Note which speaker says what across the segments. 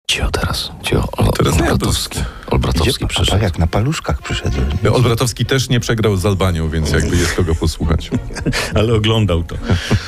Speaker 1: Cio teraz.
Speaker 2: Teraz nie,
Speaker 1: Olbratowski
Speaker 3: A
Speaker 1: przyszedł.
Speaker 3: tak jak na paluszkach przyszedłem.
Speaker 2: Olbratowski też nie przegrał z Albanią, więc jakby jest kogo posłuchać.
Speaker 4: Ale oglądał to.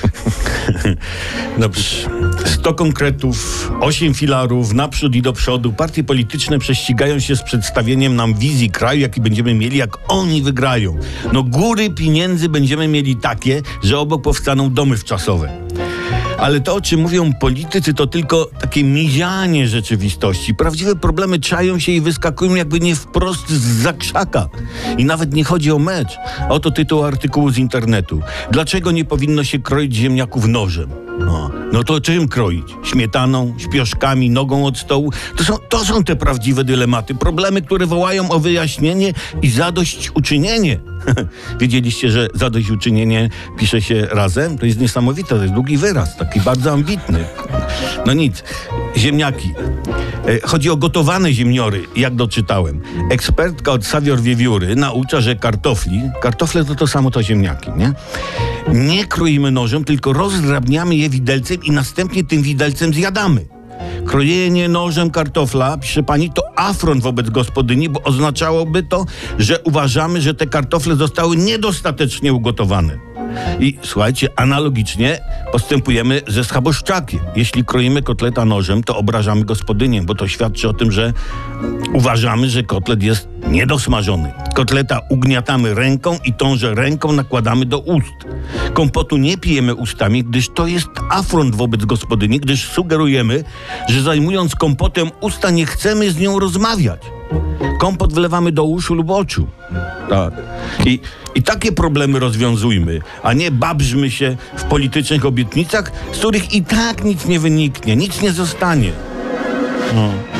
Speaker 4: Dobrze. 100 konkretów, 8 filarów, naprzód i do przodu. Partie polityczne prześcigają się z przedstawieniem nam wizji kraju, jaki będziemy mieli, jak oni wygrają. No góry pieniędzy będziemy mieli takie, że obok powstaną domy wczasowe. Ale to, o czym mówią politycy, to tylko takie mizianie rzeczywistości. Prawdziwe problemy czają się i wyskakują jakby nie wprost zza krzaka. I nawet nie chodzi o mecz. Oto tytuł artykułu z internetu. Dlaczego nie powinno się kroić ziemniaków nożem? No to czym kroić? Śmietaną, śpioszkami, nogą od stołu? To są te prawdziwe dylematy. Problemy, które wołają o wyjaśnienie i zadośćuczynienie. Wiedzieliście, że zadośćuczynienie pisze się razem? To jest niesamowite, to jest długi wyraz, taki bardzo ambitny. No nic, ziemniaki. Chodzi o gotowane ziemniory, jak doczytałem. Ekspertka od Savior Wiewióry naucza, że kartofle to samo to ziemniaki, nie? Nie kroimy nożem, tylko rozdrabniamy je widelcem i następnie tym widelcem zjadamy. Krojenie nożem kartofla, pisze pani, to afront wobec gospodyni, bo oznaczałoby to, że uważamy, że te kartofle zostały niedostatecznie ugotowane. I słuchajcie, analogicznie postępujemy ze schaboszczakiem. Jeśli kroimy kotleta nożem, to obrażamy gospodynię, bo to świadczy o tym, że uważamy, że kotlet jest niedosmażony. Kotleta ugniatamy ręką i tąże ręką nakładamy do ust. Kompotu nie pijemy ustami, gdyż to jest afront wobec gospodyni, gdyż sugerujemy, że zajmując kompotem usta nie chcemy z nią rozmawiać. Kompot wlewamy do uszu lub oczu. Tak. I takie problemy rozwiązujmy, a nie babrzmy się w politycznych obietnicach, z których i tak nic nie wyniknie, nic nie zostanie.